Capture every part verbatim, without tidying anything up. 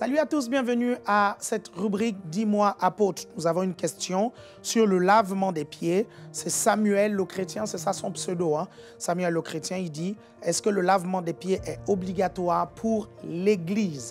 Salut à tous, bienvenue à cette rubrique « Dis-moi apôtre ». Nous avons une question sur le lavement des pieds. C'est Samuel le chrétien, c'est ça son pseudo. Hein? Samuel le chrétien, il dit « Est-ce que le lavement des pieds est obligatoire pour l'Église ?»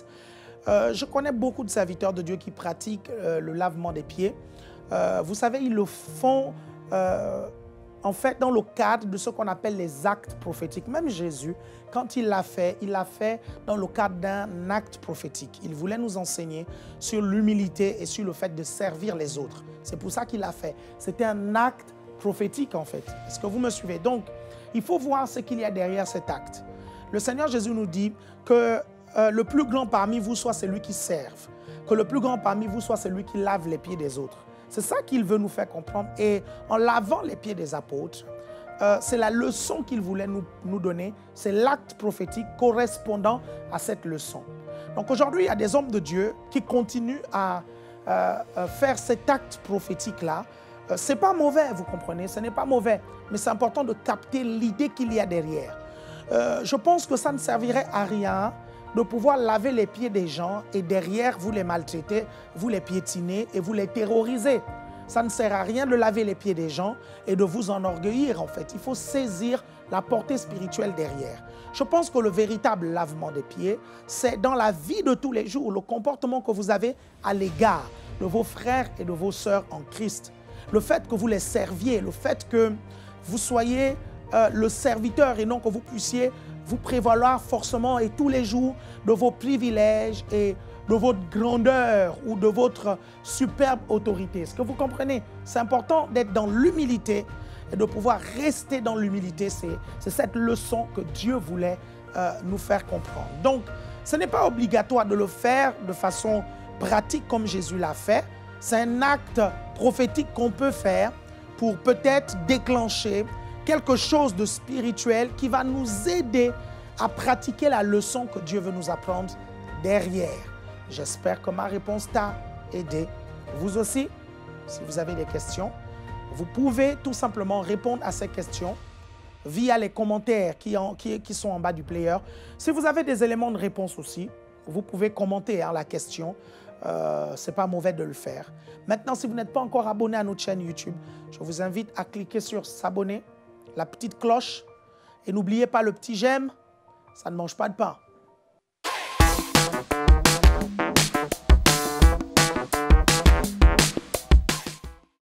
euh, Je connais beaucoup de serviteurs de Dieu qui pratiquent euh, le lavement des pieds. Euh, vous savez, ils le font euh, en fait dans le cadre de ce qu'on appelle les actes prophétiques. Même Jésus, quand il l'a fait, il l'a fait dans le cadre d'un acte prophétique. Il voulait nous enseigner sur l'humilité et sur le fait de servir les autres. C'est pour ça qu'il l'a fait. C'était un acte prophétique en fait. Est-ce que vous me suivez? Donc, il faut voir ce qu'il y a derrière cet acte. Le Seigneur Jésus nous dit que euh, le plus grand parmi vous soit celui qui serve, que le plus grand parmi vous soit celui qui lave les pieds des autres. C'est ça qu'il veut nous faire comprendre. Et en lavant les pieds des apôtres, euh, c'est la leçon qu'il voulait nous, nous donner. C'est l'acte prophétique correspondant à cette leçon. Donc aujourd'hui, il y a des hommes de Dieu qui continuent à euh, euh, faire cet acte prophétique-là. Euh, ce n'est pas mauvais, vous comprenez, ce n'est pas mauvais. Mais c'est important de capter l'idée qu'il y a derrière. Euh, je pense que ça ne servirait à rien de pouvoir laver les pieds des gens et derrière, vous les maltraitez, vous les piétinez et vous les terrorisez. Ça ne sert à rien de laver les pieds des gens et de vous enorgueillir en fait. Il faut saisir la portée spirituelle derrière. Je pense que le véritable lavement des pieds, c'est dans la vie de tous les jours, le comportement que vous avez à l'égard de vos frères et de vos sœurs en Christ. Le fait que vous les serviez, le fait que vous soyez euh, le serviteur et non que vous puissiez vous prévaloir forcément et tous les jours de vos privilèges et de votre grandeur ou de votre superbe autorité. Est-ce que vous comprenez? C'est important d'être dans l'humilité et de pouvoir rester dans l'humilité. C'est cette leçon que Dieu voulait euh, nous faire comprendre. Donc, ce n'est pas obligatoire de le faire de façon pratique comme Jésus l'a fait. C'est un acte prophétique qu'on peut faire pour peut-être déclencher quelque chose de spirituel qui va nous aider à pratiquer la leçon que Dieu veut nous apprendre derrière. J'espère que ma réponse t'a aidé. Vous aussi, si vous avez des questions, vous pouvez tout simplement répondre à ces questions via les commentaires qui, en, qui, qui sont en bas du player. Si vous avez des éléments de réponse aussi, vous pouvez commenter hein, la question. Euh, ce n'est pas mauvais de le faire. Maintenant, si vous n'êtes pas encore abonné à notre chaîne YouTube, je vous invite à cliquer sur s'abonner, la petite cloche et n'oubliez pas le petit j'aime, ça ne mange pas de pain.